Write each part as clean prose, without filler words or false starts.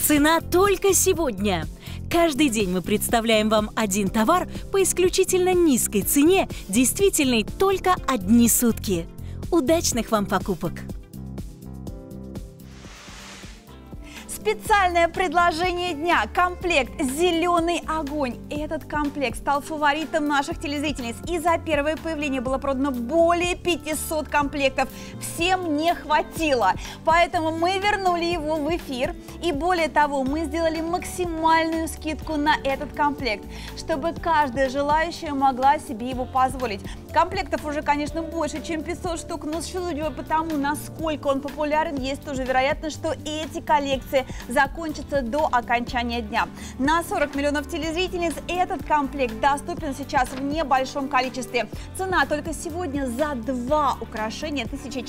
Цена только сегодня. Каждый день мы представляем вам один товар по исключительно низкой цене, действительной только одни сутки. Удачных вам покупок! Специальное предложение дня – комплект «Зеленый огонь». Этот комплект стал фаворитом наших телезрительниц, и за первое появление было продано более 500 комплектов. Всем не хватило, поэтому мы вернули его в эфир. И более того, мы сделали максимальную скидку на этот комплект, чтобы каждая желающая могла себе его позволить. Комплектов уже, конечно, больше, чем 500 штук, но судя по тому, насколько он популярен, есть тоже вероятность, что эти коллекции закончатся до окончания дня. На 40 миллионов телезрительниц этот комплект доступен сейчас в небольшом количестве. Цена только сегодня за 2 украшения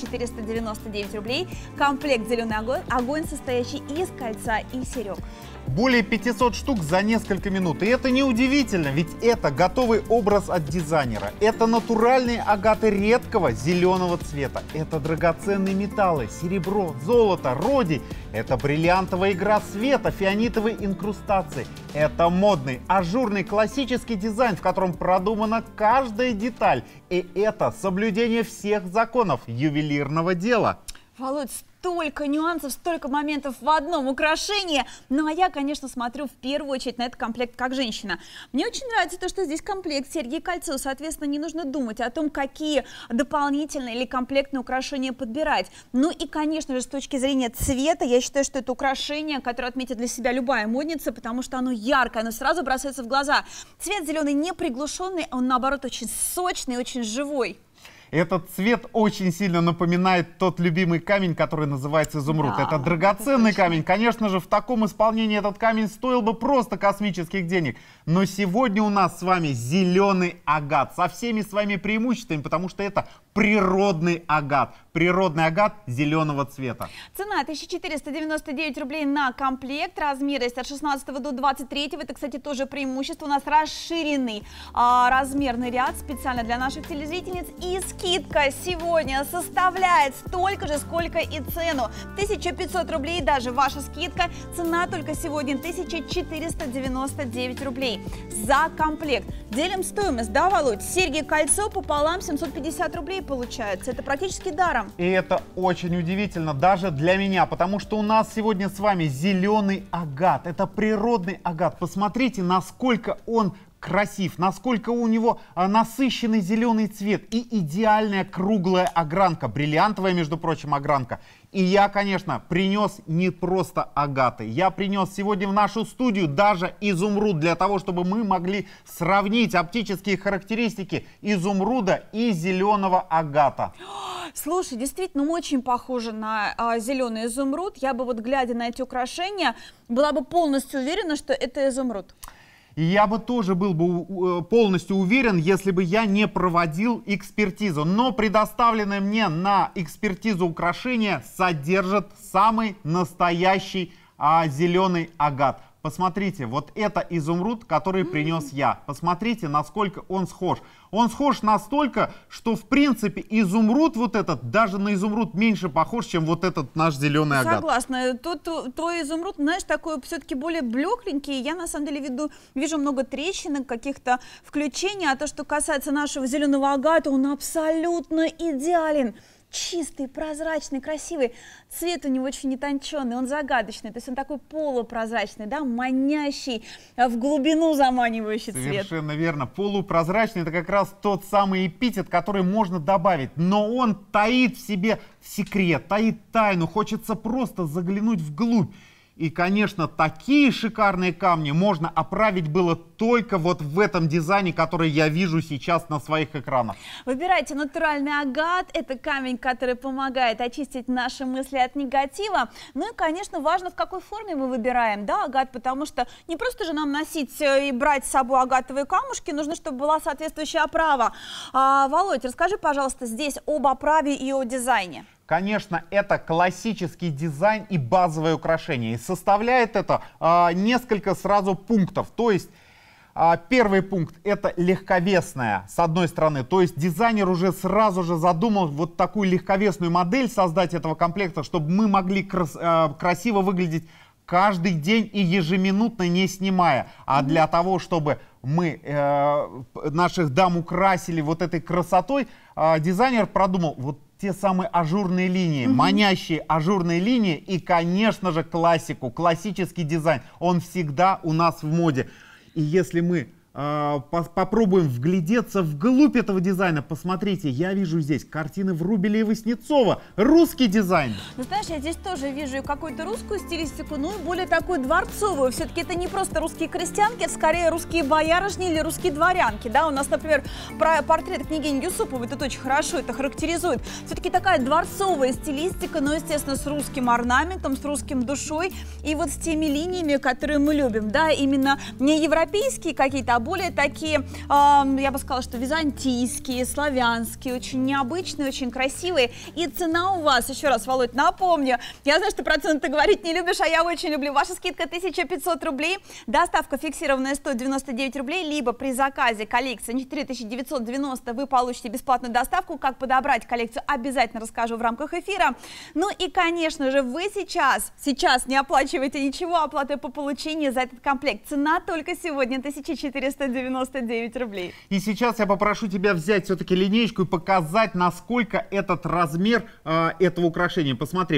1499 рублей. Комплект «Зеленый огонь», состоящий из кольца и серег. Более 500 штук за несколько минут. И это не удивительно, ведь это готовый образ от дизайнера. Это натуральные агаты редкого зеленого цвета. Это драгоценные металлы, серебро, золото, родий. Это бриллиантовая игра света, фианитовые инкрустации. Это модный, ажурный, классический дизайн, в котором продумана каждая деталь. И это соблюдение всех законов ювелирного дела. Володь, столько нюансов, столько моментов в одном украшении. Ну, а я, конечно, смотрю в первую очередь на этот комплект как женщина. Мне очень нравится то, что здесь комплект серьги и кольцо. Соответственно, не нужно думать о том, какие дополнительные или комплектные украшения подбирать. Ну и, конечно же, с точки зрения цвета, я считаю, что это украшение, которое отметит для себя любая модница, потому что оно яркое, оно сразу бросается в глаза. Цвет зеленый не приглушенный, он, наоборот, очень сочный, очень живой. Этот цвет очень сильно напоминает тот любимый камень, который называется изумруд. Да, это драгоценный камень. Конечно же, в таком исполнении этот камень стоил бы просто космических денег. Но сегодня у нас с вами зеленый агат со всеми своими преимуществами, потому что это природный агат. Природный агат зеленого цвета. Цена 1499 рублей на комплект. Размеры есть от 16 до 23. Это, кстати, тоже преимущество. У нас расширенный размерный ряд специально для наших телезрительниц. И скидка сегодня составляет столько же, сколько и цену. 1500 рублей даже ваша скидка. Цена только сегодня 1499 рублей за комплект. Делим стоимость, да, Володь? Серьги, кольцо пополам 750 рублей получается. Это практически даром. И это очень удивительно даже для меня, потому что у нас сегодня с вами зеленый агат. Это природный агат. Посмотрите, насколько он красив, насколько у него насыщенный зеленый цвет и идеальная круглая огранка, бриллиантовая, между прочим, огранка. И я, конечно, принес не просто агаты, я принес сегодня в нашу студию даже изумруд, для того, чтобы мы могли сравнить оптические характеристики изумруда и зеленого агата. Слушай, действительно очень похоже на зеленый изумруд. Я бы вот, глядя на эти украшения, была бы полностью уверена, что это изумруд. И я бы тоже был бы полностью уверен, если бы я не проводил экспертизу. Но предоставленное мне на экспертизу украшения содержит самый настоящий зеленый агат. Посмотрите, вот это изумруд, который принес я. Посмотрите, насколько он схож. Он схож настолько, что в принципе изумруд вот этот, даже на изумруд меньше похож, чем вот этот наш зеленый агат. Согласна. Твой изумруд, знаешь, такой все-таки более блекленький. Я на самом деле вижу много трещинок, каких-то включений. А то, что касается нашего зеленого агата, он абсолютно идеален. Чистый, прозрачный, красивый. Цвет у него очень нетонченный, он загадочный. То есть он такой полупрозрачный, да, манящий, в глубину заманивающий цвет. Совершенно верно. Полупрозрачный — это как раз тот самый эпитет, который можно добавить. Но он таит в себе секрет, таит тайну. Хочется просто заглянуть вглубь. И, конечно, такие шикарные камни можно оправить было только вот в этом дизайне, который я вижу сейчас на своих экранах. Выбирайте натуральный агат. Это камень, который помогает очистить наши мысли от негатива. Ну и, конечно, важно, в какой форме мы выбираем, да, агат, потому что не просто же нам носить и брать с собой агатовые камушки, нужно, чтобы была соответствующая оправа. Володь, расскажи, пожалуйста, здесь об оправе и о дизайне. Конечно, это классический дизайн и базовое украшение. И составляет это несколько сразу пунктов. То есть первый пункт — это легковесная, с одной стороны. То есть дизайнер уже сразу же задумал вот такую легковесную модель создать этого комплекта, чтобы мы могли красиво выглядеть каждый день и ежеминутно не снимая. А для того, чтобы мы наших дам украсили вот этой красотой, дизайнер продумал вот те самые ажурные линии, манящие ажурные линии и, конечно же, классику, классический дизайн. Он всегда у нас в моде. И если мы попробуем вглядеться вглубь этого дизайна. Посмотрите, я вижу здесь картины Врубеля и Васнецова. Русский дизайн. Ну, знаешь, я здесь тоже вижу какую-то русскую стилистику, ну и более такую дворцовую. Все-таки это не просто русские крестьянки, это скорее русские боярышни или русские дворянки. Да, у нас, например, портрет княгини Юсуповой тут очень хорошо это характеризует. Все-таки такая дворцовая стилистика, но, естественно, с русским орнаментом, с русским душой и вот с теми линиями, которые мы любим. Да, именно не европейские какие-то, более такие, я бы сказала, что византийские, славянские, очень необычные, очень красивые. И цена у вас, еще раз, Володь, напомню, я знаю, что проценты говорить не любишь, а я очень люблю. Ваша скидка 1500 рублей, доставка фиксированная 199 рублей, либо при заказе коллекции 4990 вы получите бесплатную доставку. Как подобрать коллекцию, обязательно расскажу в рамках эфира. Ну и, конечно же, вы сейчас не оплачиваете ничего, оплатой по получению за этот комплект. Цена только сегодня 1499 рублей. И сейчас я попрошу тебя взять все-таки линеечку и показать, насколько этот размер этого украшения. Посмотри,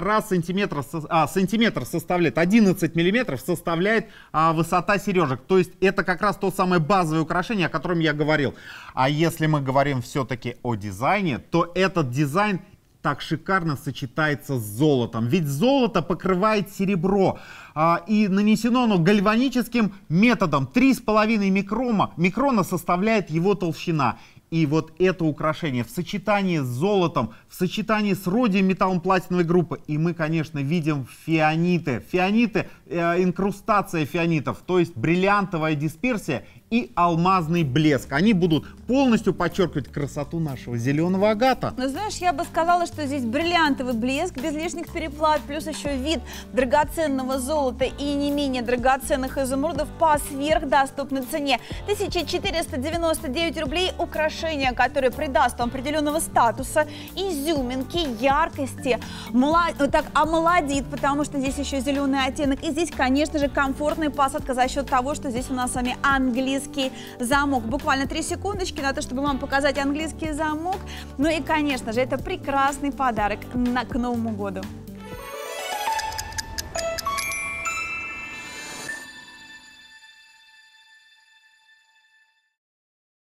1,5 сантиметра составляет, 11 миллиметров составляет высота сережек. То есть это как раз то самое базовое украшение, о котором я говорил. А если мы говорим все-таки о дизайне, то этот дизайн так шикарно сочетается с золотом. Ведь золото покрывает серебро. И нанесено оно гальваническим методом. 3,5 микрона составляет его толщина. И вот это украшение в сочетании с золотом, в сочетании с родием металлом платиновой группы. И мы, конечно, видим фианиты. Фианиты, инкрустация фианитов, то есть бриллиантовая дисперсия и алмазный блеск. Они будут полностью подчеркивать красоту нашего зеленого агата. Ну, знаешь, я бы сказала, что здесь бриллиантовый блеск, без лишних переплат, плюс еще вид драгоценного золота и не менее драгоценных изумрудов по сверхдоступной цене. 1499 рублей украшение, которое придаст вам определенного статуса, изюминки, яркости, так омолодит, потому что здесь еще зеленый оттенок. И здесь, конечно же, комфортная посадка за счет того, что здесь у нас с вами английский замок. Буквально 3 секундочки на то, чтобы вам показать английский замок. Ну и, конечно же, это прекрасный подарок к Новому году.